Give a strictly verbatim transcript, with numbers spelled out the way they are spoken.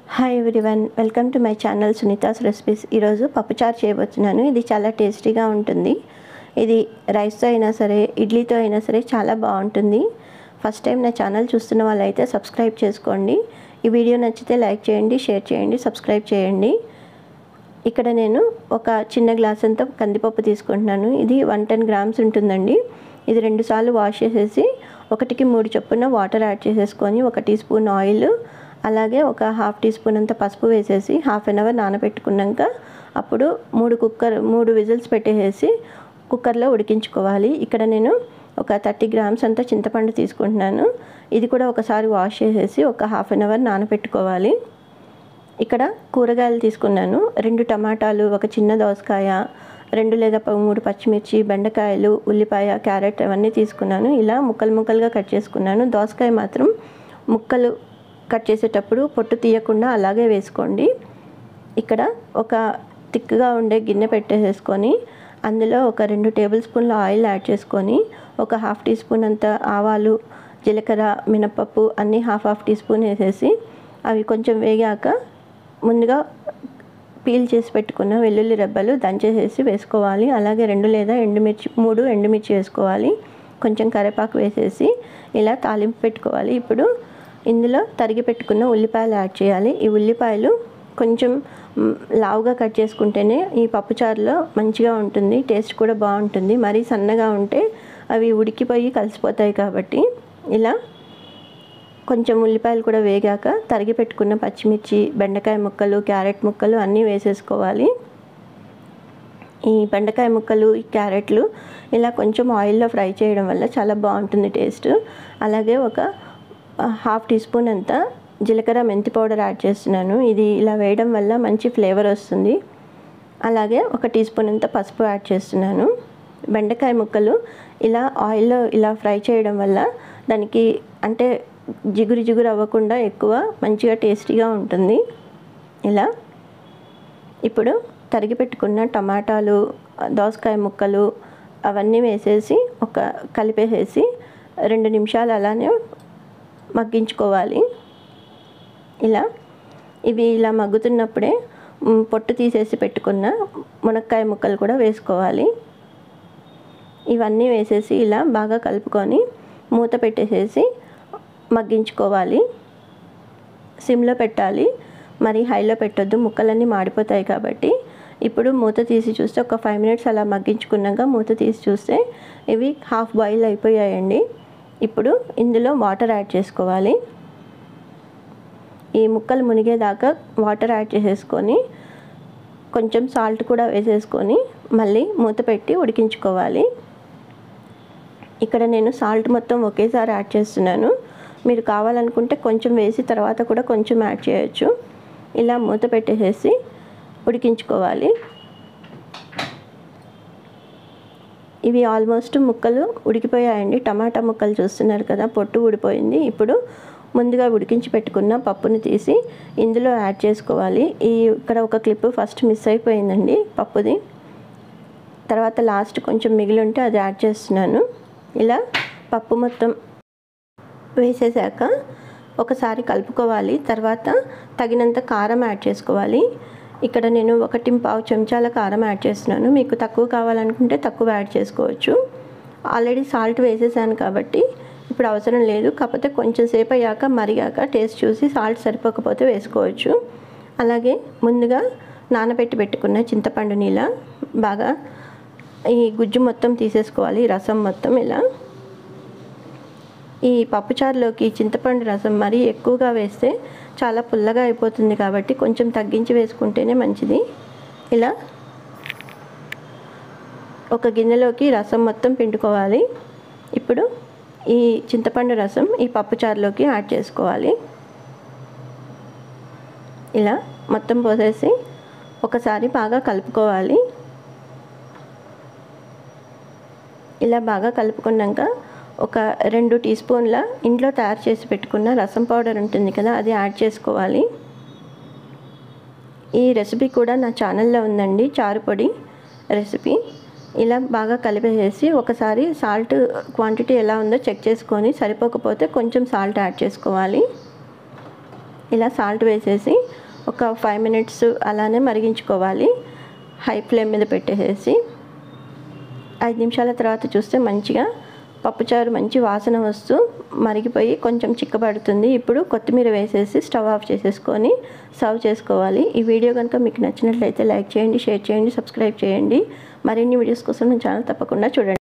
Hi everyone, welcome to my channel Sunitha's recipes. ఈరోజు పప్పుచారు చేయబోతున్నాను. ఇది చాలా టేస్టీగా ఉంటుంది. ఇది రైస్తో అయినా సరే, ఇడ్లీతో అయినా సరే చాలా బాగుంటుంది. ఫస్ట్ టైం నా ఛానల్ చూస్తున్న వాళ్ళైతే సబ్స్క్రైబ్ చేసుకోండి. ఈ వీడియో నచ్చితే లైక్ చేయండి, షేర్ చేయండి, సబ్స్క్రైబ్ చేయండి. ఇక్కడ నేను ఒక చిన్న గ్లాస్ అంతా కందిపప్పు తీసుకుంటున్నాను. ఇది వన్ టెన్ గ్రామ్స్ ఉంటుందండి. ఇది రెండు సార్లు వాష్ చేసేసి ఒకటికి మూడు చొప్పున వాటర్ యాడ్ చేసేసుకొని ఒక టీ స్పూన్ ఆయిల్, అలాగే ఒక హాఫ్ టీ స్పూన్ అంత పసుపు వేసేసి హాఫ్ అన్ అవర్ నానబెట్టుకున్నాక అప్పుడు మూడు కుక్కర్ మూడు విజిల్స్ పెట్టేసి కుక్కర్లో ఉడికించుకోవాలి. ఇక్కడ నేను ఒక థర్టీ గ్రామ్స్ అంతా చింతపండు తీసుకుంటున్నాను. ఇది కూడా ఒకసారి వాష్ చేసేసి ఒక హాఫ్ అన్ అవర్ నానబెట్టుకోవాలి. ఇక్కడ కూరగాయలు తీసుకున్నాను. రెండు టమాటాలు, ఒక చిన్న దోసకాయ, రెండు లేదా మూడు పచ్చిమిర్చి, బెండకాయలు, ఉల్లిపాయ, క్యారెట్ అవన్నీ తీసుకున్నాను. ఇలా ముక్కలు ముక్కలుగా కట్ చేసుకున్నాను. దోసకాయ మాత్రం ముక్కలు కట్ చేసేటప్పుడు పొట్టు తీయకుండా అలాగే వేసుకోండి. ఇక్కడ ఒక థిక్గా ఉండే గిన్నె పెట్టేసుకొని అందులో ఒక రెండు టేబుల్ స్పూన్ల ఆయిల్ యాడ్ చేసుకొని ఒక హాఫ్ టీ స్పూన్ అంత ఆవాలు, జీలకర్ర, మినపప్పు అన్నీ హాఫ్ హాఫ్ టీ స్పూన్ వేసేసి అవి కొంచెం వేగాక ముందుగా పీల్ చేసి పెట్టుకున్న వెల్లుల్లి రెబ్బలు దంచేసేసి వేసుకోవాలి. అలాగే రెండు లేదా ఎండుమిర్చి మూడు ఎండుమిర్చి వేసుకోవాలి. కొంచెం కరివేపాకు వేసేసి ఇలా తాలింపు పెట్టుకోవాలి. ఇప్పుడు ఇందులో తరిగి పెట్టుకున్న ఉల్లిపాయలు యాడ్ చేయాలి. ఈ ఉల్లిపాయలు కొంచెం లావుగా కట్ చేసుకుంటేనే ఈ పప్పుచారులో మంచిగా ఉంటుంది, టేస్ట్ కూడా బాగుంటుంది. మరీ సన్నగా ఉంటే అవి ఉడికిపోయి కలిసిపోతాయి. కాబట్టి ఇలా కొంచెం ఉల్లిపాయలు కూడా వేగాక తరిగి పెట్టుకున్న పచ్చిమిర్చి, బెండకాయ ముక్కలు, క్యారెట్ ముక్కలు అన్నీ వేసేసుకోవాలి. ఈ బెండకాయ ముక్కలు, ఈ క్యారెట్లు ఇలా కొంచెం ఆయిల్లో ఫ్రై చేయడం వల్ల చాలా బాగుంటుంది టేస్ట్. అలాగే ఒక హాఫ్ టీ స్పూన్ అంతా జీలకర్ర మెంతి పౌడర్ యాడ్ చేస్తున్నాను. ఇది ఇలా వేయడం వల్ల మంచి ఫ్లేవర్ వస్తుంది. అలాగే ఒక టీ స్పూన్ అంతా పసుపు యాడ్ చేస్తున్నాను. బెండకాయ ముక్కలు ఇలా ఆయిల్లో ఇలా ఫ్రై చేయడం వల్ల దానికి అంటే జిగురు జిగురు అవ్వకుండా ఎక్కువ మంచిగా టేస్టీగా ఉంటుంది. ఇలా ఇప్పుడు తరిగి పెట్టుకున్న టమాటాలు, దోసకాయ ముక్కలు అవన్నీ వేసేసి ఒక కలిపేసేసి రెండు నిమిషాలు అలానే మగ్గించుకోవాలి. ఇలా ఇవి ఇలా మగ్గుతున్నప్పుడే పొట్టు తీసేసి పెట్టుకున్న మునక్కాయ ముక్కలు కూడా వేసుకోవాలి. ఇవన్నీ వేసేసి ఇలా బాగా కలుపుకొని మూత పెట్టేసేసి మగ్గించుకోవాలి. సిమ్లో పెట్టాలి, మరి హైలో పెట్టొద్దు, ముక్కలన్నీ మాడిపోతాయి. కాబట్టి ఇప్పుడు మూత తీసి చూస్తే ఒక ఫైవ్ మినిట్స్ అలా మగ్గించుకున్నాక మూత తీసి చూస్తే ఇవి హాఫ్ బాయిల్ అయిపోయాయండి. ఇప్పుడు ఇందులో వాటర్ యాడ్ చేసుకోవాలి. ఈ ముక్కలు మునిగేదాకా వాటర్ యాడ్ చేసేసుకొని కొంచెం సాల్ట్ కూడా వేసేసుకొని మళ్ళీ మూత పెట్టి ఉడికించుకోవాలి. ఇక్కడ నేను సాల్ట్ మొత్తం ఒకేసారి యాడ్ చేస్తున్నాను. మీరు కావాలనుకుంటే కొంచెం వేసి తర్వాత కూడా కొంచెం యాడ్ చేయొచ్చు. ఇలా మూత పెట్టేసేసి ఉడికించుకోవాలి. ఇవి ఆల్మోస్ట్ ముక్కలు ఉడికిపోయాయండి. టమాటా ముక్కలు చూస్తున్నారు కదా, పొట్టు ఊడిపోయింది. ఇప్పుడు ముందుగా ఉడికించి పెట్టుకున్న పప్పుని తీసి ఇందులో యాడ్ చేసుకోవాలి. ఈ ఇక్కడ ఒక క్లిప్ ఫస్ట్ మిస్ అయిపోయిందండి పప్పుది, తర్వాత లాస్ట్ కొంచెం మిగిలి ఉంటే అది యాడ్ చేస్తున్నాను. ఇలా పప్పు మొత్తం వేసేసాక ఒకసారి కలుపుకోవాలి. తర్వాత తగినంత కారం యాడ్ చేసుకోవాలి. ఇక్కడ నేను ఒకటి పావు చెంచాల కారం యాడ్ చేస్తున్నాను. మీకు తక్కువ కావాలనుకుంటే తక్కువ యాడ్ చేసుకోవచ్చు. ఆల్రెడీ సాల్ట్ వేసేసాను కాబట్టి ఇప్పుడు అవసరం లేదు. కాకపోతే కొంచెం సేపు అయ్యాక మరిగాక టేస్ట్ చూసి సాల్ట్ సరిపోకపోతే వేసుకోవచ్చు. అలాగే ముందుగా నానబెట్టి పెట్టుకున్న చింతపండు నీళ్ళ బాగా ఈ గుజ్జు మొత్తం తీసేసుకోవాలి, రసం మొత్తం. ఇలా ఈ పప్పుచారులోకి చింతపండు రసం మరీ ఎక్కువగా వేస్తే చాలా పుల్లగా అయిపోతుంది. కాబట్టి కొంచెం తగ్గించి వేసుకుంటేనే మంచిది. ఇలా ఒక గిన్నెలోకి రసం మొత్తం పిండుకోవాలి. ఇప్పుడు ఈ చింతపండు రసం ఈ పప్పుచారులోకి యాడ్ చేసుకోవాలి. ఇలా మొత్తం పోసేసి ఒకసారి బాగా కలుపుకోవాలి. ఇలా బాగా కలుపుకున్నాక ఒక రెండు టీ స్పూన్ల ఇంట్లో తయారు చేసి పెట్టుకున్న రసం పౌడర్ ఉంటుంది కదా, అది యాడ్ చేసుకోవాలి. ఈ రెసిపీ కూడా నా ఛానల్లో ఉందండి, చారు పొడి రెసిపీ. ఇలా బాగా కలిపేసి ఒకసారి సాల్ట్ క్వాంటిటీ ఎలా ఉందో చెక్ చేసుకొని సరిపోకపోతే కొంచెం సాల్ట్ యాడ్ చేసుకోవాలి. ఇలా సాల్ట్ వేసేసి ఒక ఫైవ్ మినిట్స్ అలానే మరిగించుకోవాలి. హై ఫ్లేమ్ మీద పెట్టేసి ఐదు నిమిషాల తర్వాత చూస్తే మంచిగా పప్పుచారు మంచి వాసన వస్తూ మరిగిపోయి కొంచెం చిక్కబడుతుంది. ఇప్పుడు కొత్తిమీర వేసేసి స్టవ్ ఆఫ్ చేసేసుకొని సర్వ్ చేసుకోవాలి. ఈ వీడియో కనుక మీకు నచ్చినట్లయితే లైక్ చేయండి, షేర్ చేయండి, సబ్స్క్రైబ్ చేయండి. మరిన్ని వీడియోస్ కోసం మన ఛానల్ తప్పకుండా చూడండి.